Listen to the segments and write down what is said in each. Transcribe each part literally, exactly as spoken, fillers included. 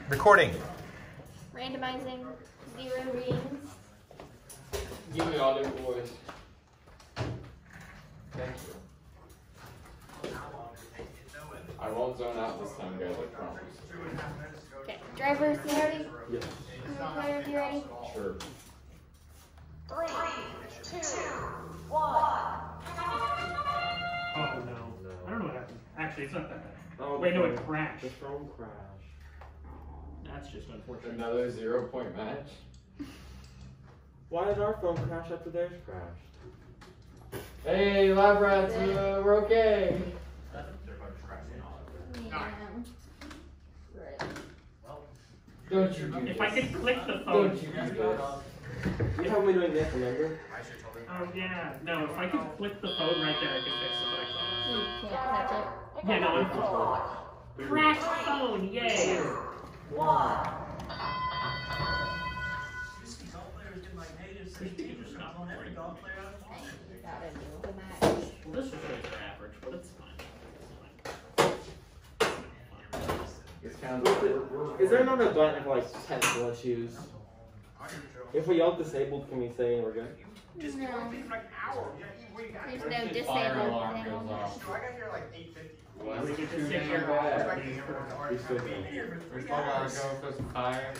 Recording. Randomizing zero readings. Give me all their boys. Thank you. I won't zone out this time, guys, I promise. Okay, driver, you ready? Yes. Player, you ready? Sure. Three, two, one. Oh no. no. I don't know what happened. Actually, it's not that bad. Oh, wait, no, it crashed. The phone crashed. That's just unfortunate. Another zero point match? Why did our phone crash after theirs crashed? Hey, lab rats, uh, we're okay. Yeah. Right. Don't you do If this. I could click the phone. Don't you do this. You have me doing this, remember? Oh yeah. No, if I could click the phone right there, I could fix it. You can't touch it. Yeah, no, I'm crash phone, yay! One. Gotta do the match. Well, this is really average, but it's fine. This counts. Is there not a button for like technical issues? If we all disabled, can we say we're good? No. There's no disabled Fire alarm thing. goes off. I got here like eight fifty. We get to sit here. We still can. We're still gonna go for some fire.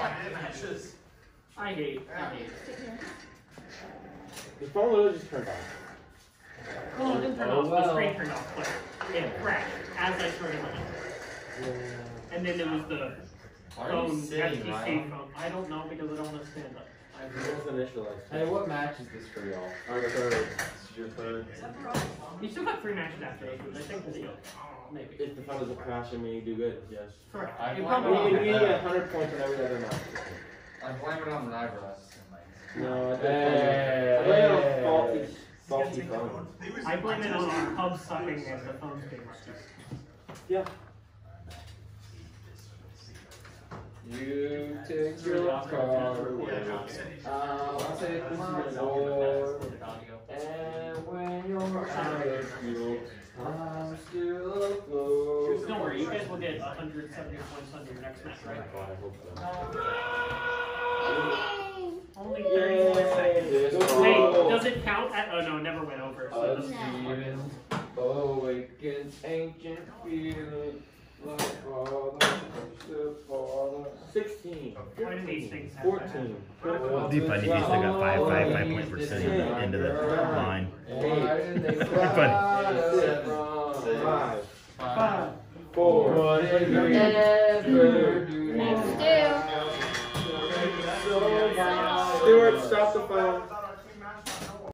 I hate, I hate it. The phone literally just turned on. Oh, it didn't turn Oh, off. The well. screen turned off, but it crashed as I started running. Yeah. And then there was the Why are phone, you F T C sitting, Ryan? phone. I don't know because I don't want to stand up. It was initialized. Hey, what match is this for y'all? Our third. This is your third. You still got three matches after those, which I think is good. Maybe. If the phone doesn't crash and we do good, yes. Correct. I You blame probably it We on need to that. get one hundred points in every other match. I blame it on the lab rats. No, I Hey, blame it on hey. faulty, faulty phones. I blame it on our hub sucking and the phones being rusty. Yeah. You take your car away. I'll take my door. And when you're out of fuel, I'm still afloat. Don't worry, you guys will get one hundred seventy points on your next match, right? I hope so. Only Yay. thirty-one seconds. Let's Wait, go. does it count at, oh no, it never went over. So A this, Steven awakens ancient feeling like father, father. sixteen. why do these things have fourteen. Deep funny if you still got five, five, five point percent into the line. Why did they Funny. fly Five. Five. Four. What did we ever do Next now? two. Stuart, stop the phone.